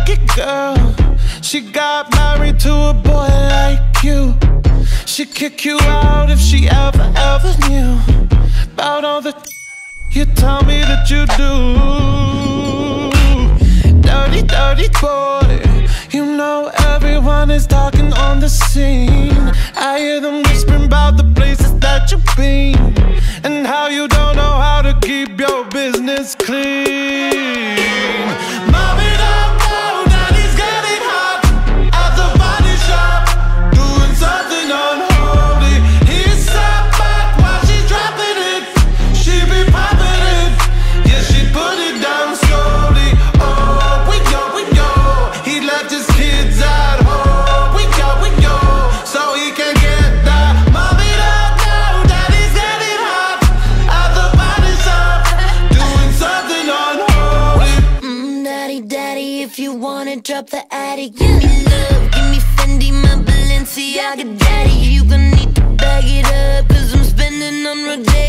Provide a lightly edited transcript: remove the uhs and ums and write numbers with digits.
lucky girl. She got married to a boy like you. She'd kick you out if she ever knew about all the you tell me that you do. Dirty, dirty boy. You know everyone is talking on the scene. I hear them whispering about the places that you've been, and how you don't know how to keep your business clean. Mom it up now, daddy's getting hot at the body shop, doing something unholy. He sat back while she's dropping it. She be popping it, yeah, she put it down slowly. Oh, we go, he left his kids at home. We go, so he can get that. Mom it up now, daddy's getting hot at the body shop, doing something unholy. Daddy, if you wanna drop the attic, give me love, give me Fendi, my Balenciaga daddy. You gon' need to bag it up, cause I'm spending on Rodeo.